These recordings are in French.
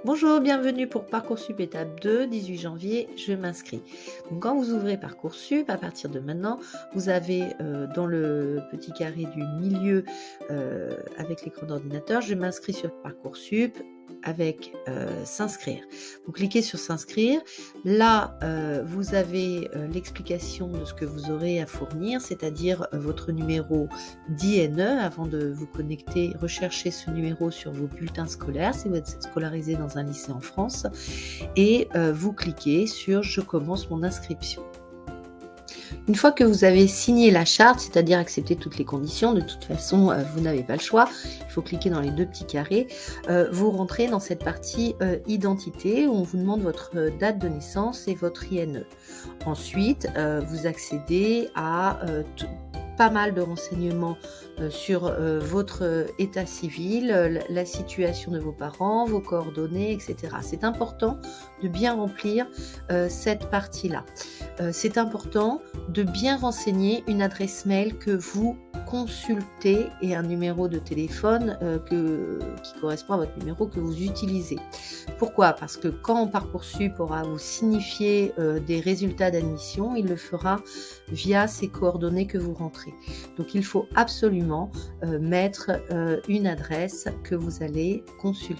Bonjour, bienvenue pour Parcoursup étape 2, 18 janvier, je m'inscris. Donc quand vous ouvrez Parcoursup, à partir de maintenant, vous avez dans le petit carré du milieu avec l'écran d'ordinateur, je m'inscris sur Parcoursup avec s'inscrire. Vous cliquez sur s'inscrire. Là, vous avez l'explication de ce que vous aurez à fournir, c'est-à-dire votre numéro d'INE. Avant de vous connecter, recherchez ce numéro sur vos bulletins scolaires si vous êtes scolarisé dans un lycée en France et vous cliquez sur « Je commence mon inscription ». Une fois que vous avez signé la charte, c'est-à-dire accepté toutes les conditions, de toute façon, vous n'avez pas le choix, il faut cliquer dans les deux petits carrés, vous rentrez dans cette partie identité où on vous demande votre date de naissance et votre INE. Ensuite, vous accédez à pas mal de renseignements sur votre état civil, la situation de vos parents, vos coordonnées, etc. C'est important de bien remplir cette partie-là. C'est important de bien renseigner une adresse mail que vous consultez et un numéro de téléphone qui correspond à votre numéro que vous utilisez. Pourquoi? Parce que quand Parcoursup aura vous signifié des résultats d'admission, il le fera via ces coordonnées que vous rentrez. Donc il faut absolument mettre une adresse que vous allez consulter.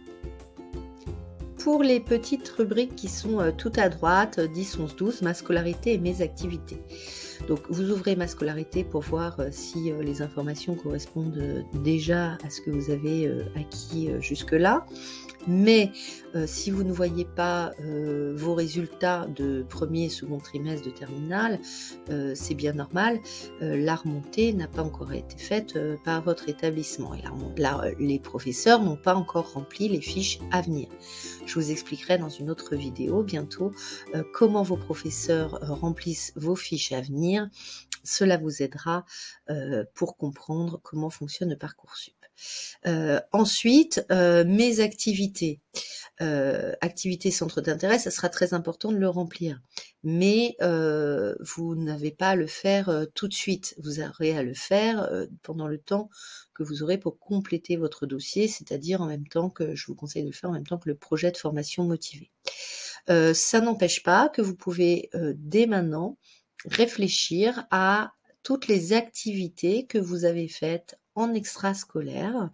Pour les petites rubriques qui sont tout à droite, 10, 11, 12, ma scolarité et mes activités. Donc vous ouvrez ma scolarité pour voir si les informations correspondent déjà à ce que vous avez acquis jusque-là. Mais si vous ne voyez pas vos résultats de premier et second trimestre de terminale, c'est bien normal, la remontée n'a pas encore été faite par votre établissement. Et les professeurs n'ont pas encore rempli les fiches à venir. Je vous expliquerai dans une autre vidéo bientôt comment vos professeurs remplissent vos fiches à venir. Cela vous aidera pour comprendre comment fonctionne Parcoursup. Ensuite, mes activités. Activités centre d'intérêt, ça sera très important de le remplir. Mais vous n'avez pas à le faire tout de suite. Vous aurez à le faire pendant le temps que vous aurez pour compléter votre dossier, c'est-à-dire en même temps que, je vous conseille de le faire en même temps que le projet de formation motivé. Ça n'empêche pas que vous pouvez dès maintenant réfléchir à toutes les activités que vous avez faites en extrascolaire.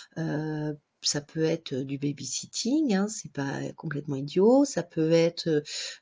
Ça peut être du babysitting, hein, c'est pas complètement idiot, ça peut être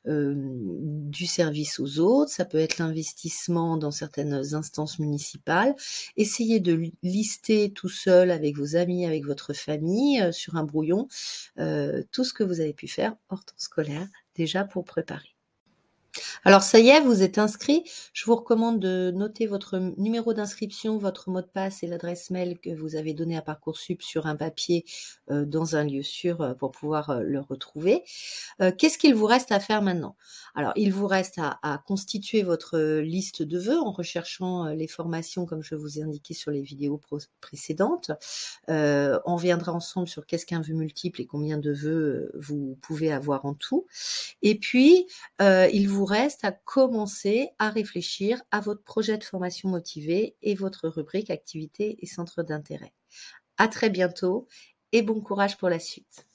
du service aux autres, ça peut être l'investissement dans certaines instances municipales. Essayez de lister tout seul avec vos amis, avec votre famille, sur un brouillon, tout ce que vous avez pu faire hors temps scolaire, déjà pour préparer. Alors ça y est, vous êtes inscrit. Je vous recommande de noter votre numéro d'inscription, votre mot de passe et l'adresse mail que vous avez donné à Parcoursup sur un papier dans un lieu sûr pour pouvoir le retrouver. Qu'est-ce qu'il vous reste à faire maintenant? Alors, il vous reste à constituer votre liste de vœux en recherchant les formations comme je vous ai indiqué sur les vidéos précédentes. On reviendra ensemble sur qu'est-ce qu'un vœu multiple et combien de vœux vous pouvez avoir en tout. Et puis, il vous reste à commencer à réfléchir à votre projet de formation motivée et votre rubrique activités et centres d'intérêt. À très bientôt et bon courage pour la suite.